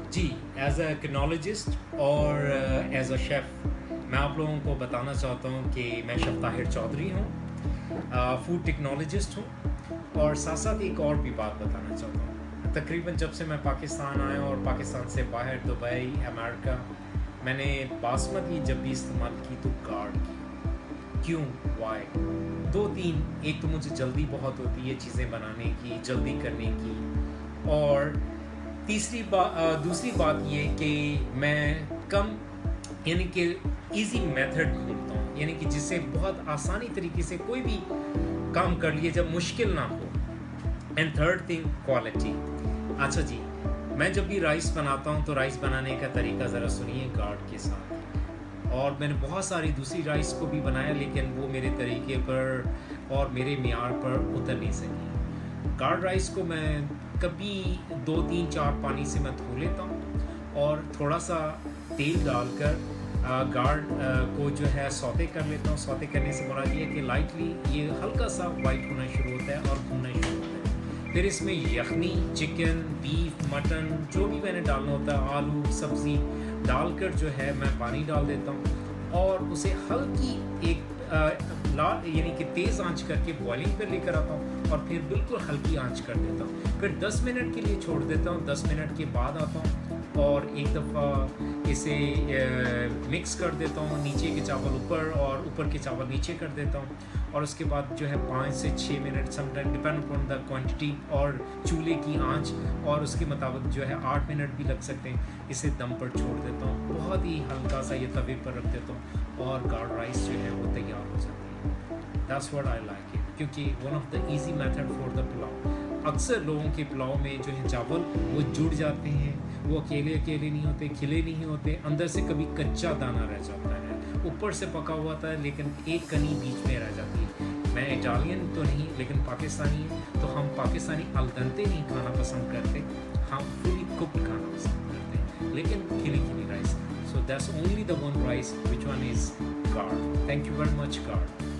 Ji, as a किनोलॉजिस्ट और as a chef मैं आप लोगों को बताना चाहता हूँ कि मैं शेफ ताहिर चौधरी हूँ, फूड टेक्नोलॉजिस्ट हूँ और साथ साथ एक और भी बात बताना चाहता हूँ। तकरीबन जब से मैं पाकिस्तान आया और पाकिस्तान से बाहर दुबई, अमेरिका, मैंने बासमती जब भी इस्तेमाल की तो गार्ड की। क्यों? वाई? दो तीन, एक तो मुझे जल्दी बहुत होती है चीज़ें बनाने की, जल्दी करने की, और दूसरी बात ये कि मैं कम यानी कि इजी मेथड ढूंढता हूँ, यानी कि जिससे बहुत आसानी तरीके से कोई भी काम कर लिए जब मुश्किल ना हो। And third thing, quality. अच्छा जी, मैं जब भी राइस बनाता हूँ तो राइस बनाने का तरीका ज़रा सुनिए गार्ड के साथ। और मैंने बहुत सारी दूसरी राइस को भी बनाया, लेकिन वो मेरे तरीके पर और मेरे मेयार पर उतर नहीं सकी। गार्ड राइस को मैं कभी 2 3 4 पानी से मैं धो लेता हूँ और थोड़ा सा तेल डालकर गार्ड को जो है सौते कर लेता हूँ। सौते करने से मुराद ये है कि लाइटली ये हल्का सा वाइट होना शुरू होता है और भुनना शुरू होता है। फिर इसमें यखनी, चिकन, बीफ, मटन जो भी मैंने डालना होता है, आलू, सब्ज़ी डालकर जो है मैं पानी डाल देता हूँ और उसे हल्की एक लाल यानी कि तेज़ आंच करके बॉइलिंग पर लेकर आता हूँ और फिर बिल्कुल हल्की आंच कर देता हूँ। फिर 10 मिनट के लिए छोड़ देता हूँ। 10 मिनट के बाद आता हूँ और एक दफ़ा इसे मिक्स कर देता हूँ, नीचे के चावल ऊपर और ऊपर के चावल नीचे कर देता हूँ। और उसके बाद जो है 5 से 6 minute, sometime depend upon the quantity और चूल्हे की आंच, और उसके मुताबिक जो है 8 मिनट भी लग सकते हैं, इसे दम पर छोड़ देता हूँ। बहुत ही हल्का सा ये तवे पर रख देता हूँ और गार्ड राइस जो है वो तैयार हो जाती है। That's what I like it, क्योंकि one of the easy method for the pulao. अक्सर लोगों के पुलाव में जो है चावल वो जुड़ जाते हैं, वो अकेले अकेले नहीं होते, खिले नहीं होते, अंदर से कभी कच्चा दाना रह जाता है, ऊपर से पका हुआ था लेकिन एक कनी बीच में रह जाती है। मैं इटालियन तो नहीं लेकिन पाकिस्तानी है, तो हम पाकिस्तानी अल दंते नहीं खाना पसंद करते, हम फुली कुक्ड खाना पसंद करते हैं, लेकिन खिली खिली rice. So that's only the one rice which one is guard. Thank you very much guard.